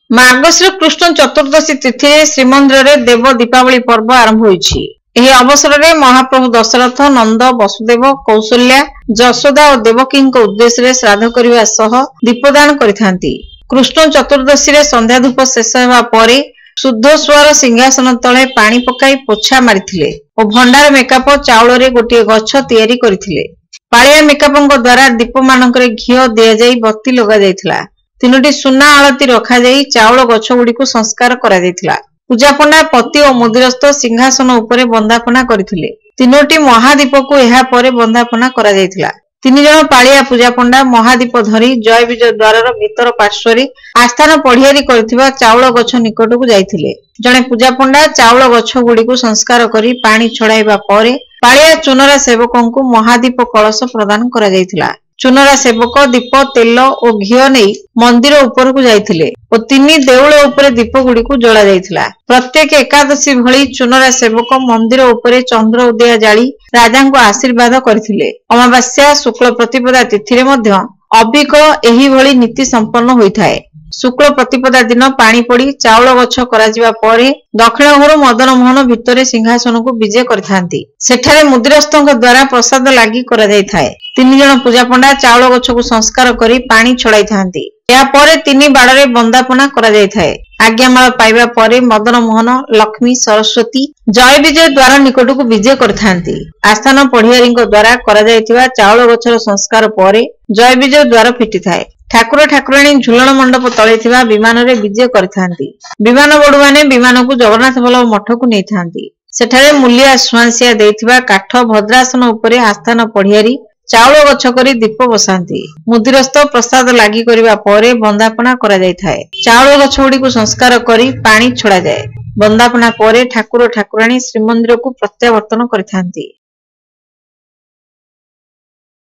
मार्गशीर कृष्ण चतुर्दशी तिथि श्रीमंदिर में देव दीपावली पर्व आरंभ होइछि। एही अवसर में महाप्रभु दशरथ नंद वसुदेव कौशल्या जशोदा और देवकी उद्देश्य श्राद्ध करने सह दीपदान करिथांती। कृष्ण चतुर्दशी रे संध्या धूप शेष हेबा परे शुद्ध स्वर सिंहासन तले पानी पकाई पोछा मारिथिले और भंडार मेकाप चाउल रे गोटे गछ तैयारी करथिले। पाଳିया मेकापଙ୍କ द्वारा दीप मानकरे घिओ दिया जाई बत्ती लगा जायथिला। तीनोटी सुना आलती रखा जाई चाउल गछ गुडी को संस्कार करा जायथिला। पूजा पंडा पति और मुदिरस्थ सिंहासन उपरे बंदापना करथिले। तीनोटी महादीप को एहा परे बंदापना करा जायथिला। तीन जण पाଳିया पूजा पंडा महादीप धरी जय विजय द्वार भीतर पार्श्व आस्थान पढ़ियारी करथिबा चाउल गछ निकट को जायथिले। जणे पूजा पंडा चाउल गछ गुडी को संस्कार करी पानी छड़ाइबा परे पाଳିया चुनरा सेवकों को महादीप कलश प्रदान करा जायथिला। चुनरा सेवक दीप तेल और घिओ नहीं मंदिर ऊपर को जाइथिले और तीन देउल उपरे दीप गुडी को जला जाइथिला। प्रत्येक एकादशी भली चुनरा सेवक मंदिर उपरे चंद्र उदय जाली राजा को आशीर्वाद करथिले। अमावास्या शुक्ल प्रतिपदा तिथि रे मध्य अबिक एही भली नीति संपन्न होइथाए। शुक्ल प्रतिपदा दिन पानी पड़ी चाउल गछ कराजिबा परे दक्षिण घरु मदन मोहन भितरे सिंहासन को विजय करथांती। सेठारे मुदिरस्थଙ୍କ द्वारा प्रसाद लागि करा जायथाए। तीन जण पूजा पंडा चाउल गछ को संस्कार करी पानी छड़ाई थांती। या परे तीन बाड़रे बंदापना करा जायथाए। आज्ञामाल पाइबा परे मदन मोहन लक्ष्मी सरस्वती जय विजय द्वार निकट को विजय करथांती। आस्थान पढ़ियारीଙ୍କ द्वारा करा जायथिबा चाउल गछर संस्कार परे जय विजय द्वार फिटी थाए। ठाकुर ठाकुराणी झुलन मंडप तले थिबा विमान रे विजय करथांती। विमान बड़ू माने विमान को जगन्नाथ बल्लभ मठ को नै थांती। सेठारे मूल्य सुआंसिया देथिबा काठ भद्रासन उपरे आस्थान पढ़ियारी चाउल गछ करी दीप बसांती। मुदिरस्थ प्रसाद लागि करिबा परे बंदापना करा जायथाए। चाउल गछ गुडी को संस्कार करी पानी छड़ा जाए। बंदापना परे ठाकुर ठाकुराणी श्रीमंदिर को प्रत्यावर्तन करथांती।